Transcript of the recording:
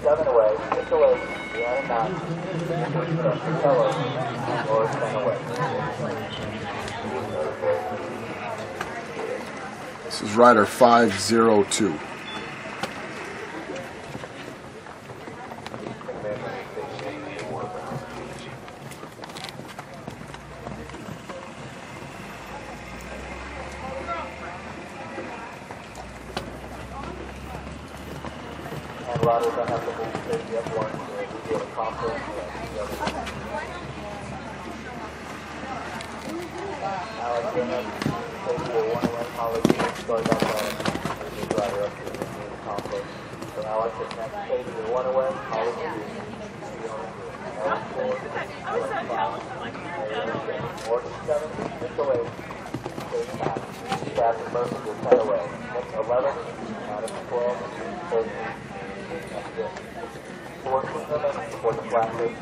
7 away, 6 away, behind 9, fellow, or 10 away. This is rider 502. And riders don't have to move safety up one, so we do a conflict. Alex, you're going to safety at 1 away, Holly, start that line. We do rider up to the conflict. So Alex is next, safety at 1 away, Holly, 2. Alex, 4, Alex, 5, Morgan, 7, 6 away, safety 9. Captain Murphy will 10 away. Next, 11, Adam, 12, 13. Horsemanship for the Placid.